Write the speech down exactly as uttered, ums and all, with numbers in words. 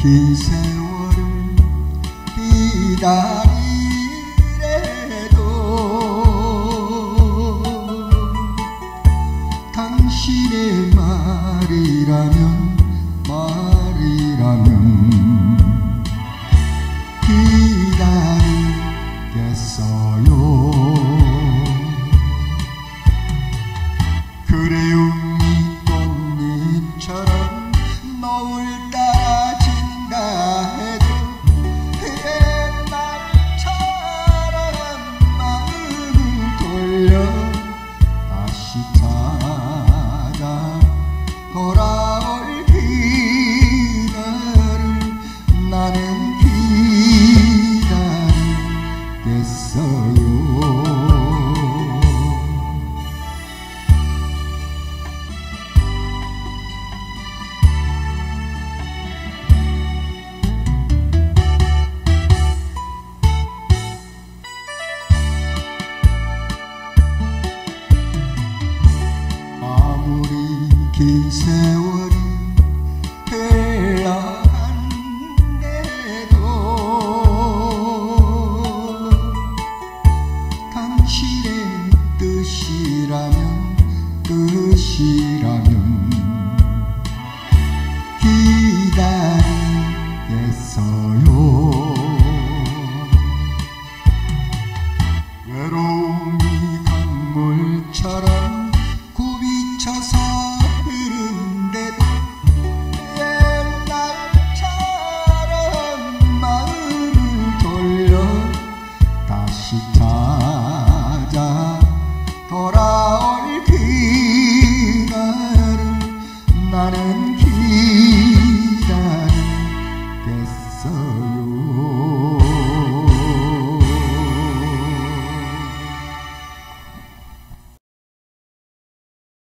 긴 세월을 기다리래도 당신의 말이라면 말이라면 기다리겠어요. 그래요 꽃잎처럼 노을 따라 진다 해도 옛날처럼 마음을 돌려 다시 찾아 돌아올 그날을 나는 기다리겠어요. 아무리 긴 세월이 흘러간대도 당신의 뜻이라면 뜻이라면 기다리겠어요. 외로움이 강물처럼 굽이쳐서 흐른데도 옛날처럼 마음을 돌려 다시 찾아